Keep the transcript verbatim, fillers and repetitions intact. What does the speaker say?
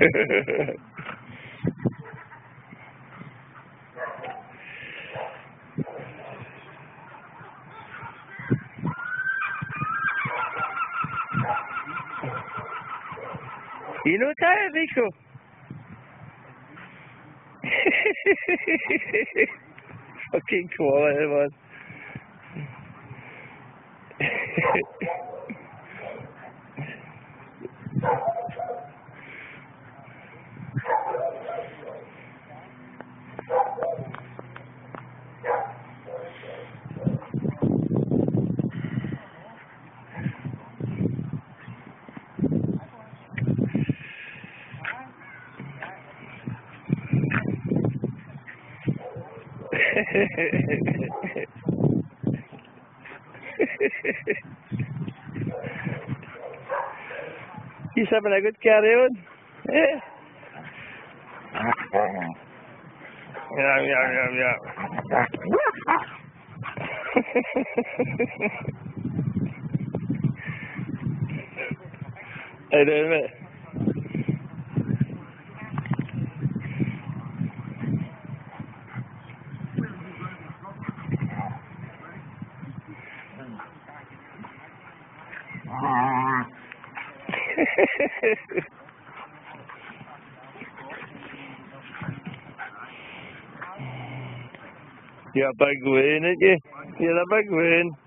Y no sabe, rico. Fucking quality, man. He's having a good carry on. Yeah. Yeah, yeah, yeah, yeah. How you doing, mate? You're a big win, ain't you? You're a big win.